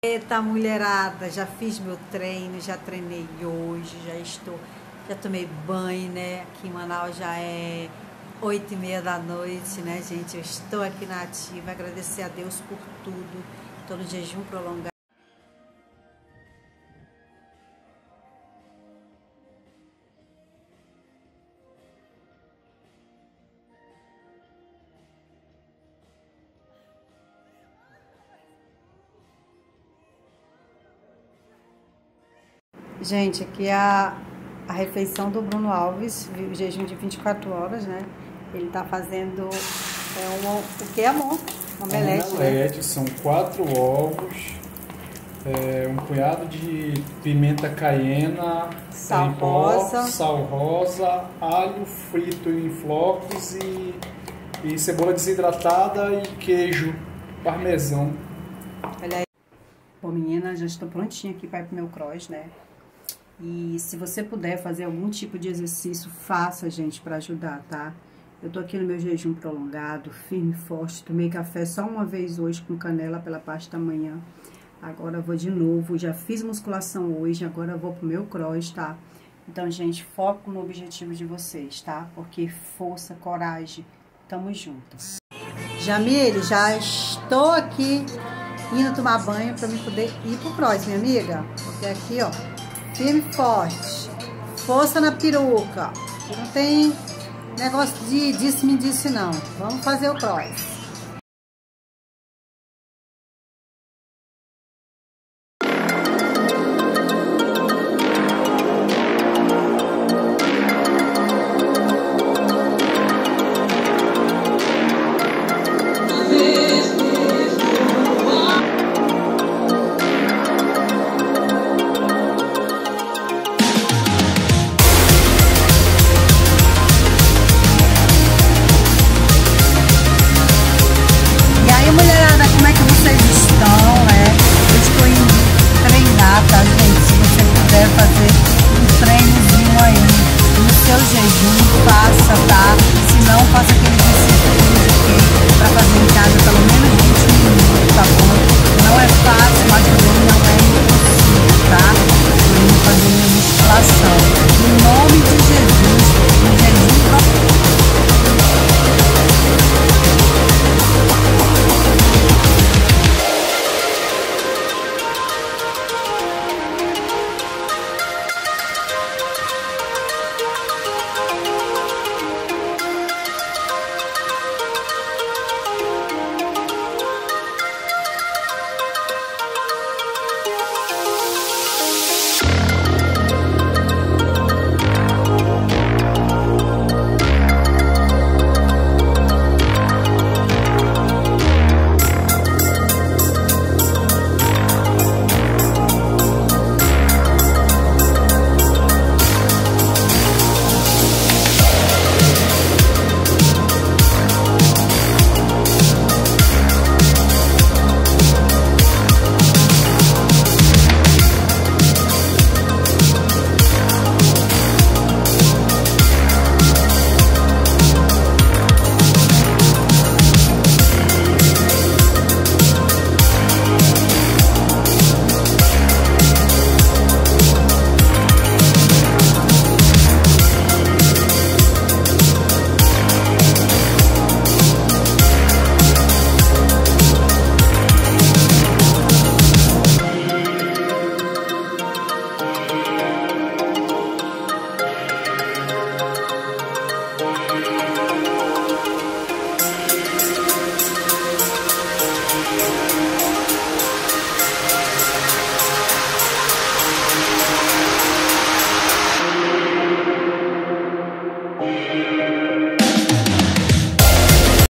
Eita, mulherada, já fiz meu treino, já treinei hoje, já tomei banho, né? Aqui em Manaus já é 8h30 da noite, né, gente? Eu estou aqui na ativa, agradecer a Deus por tudo, todo jejum prolongado. Gente, aqui é a refeição do Bruno Alves, o jejum de 24 horas, né? Ele tá fazendo o que, amor? Uma omelete, né? São 4 ovos, um punhado de pimenta caiena, sal rosa, sal rosa, alho frito em flocos e cebola desidratada e queijo parmesão. Olha aí. Bom, meninas, já estou prontinha aqui para ir pro meu cross, né? E se você puder fazer algum tipo de exercício, faça, gente, para ajudar, tá? Eu tô aqui no meu jejum prolongado, firme e forte. Tomei café só uma vez hoje com canela pela parte da manhã. Agora eu vou de novo. Já fiz musculação hoje, agora eu vou pro meu cross, tá? Então, gente, foco no objetivo de vocês, tá? Porque força, coragem, tamo juntos. Jamile, já estou aqui indo tomar banho para me poder ir pro cross, minha amiga. Porque aqui, ó, firme e forte, força na peruca, não tem negócio de disse-me disse não, vamos fazer o cross. Mulherada, como é que vocês estão, né? Eu estou indo treinar, tá, gente? Se você puder fazer um treinozinho aí no seu jejum, faça, tá? Se não, faça aquele exercício que eu indiquei pra fazer em casa, pelo menos 20 minutos, tá bom? Não é fácil, mas também não é impossível, tá? Estou indo fazer minha musculação. Em nome